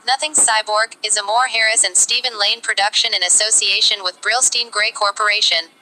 Nothing Cyborg is a Moore Harris and Stephen Lane production in association with Brillstein-Grey Corporation.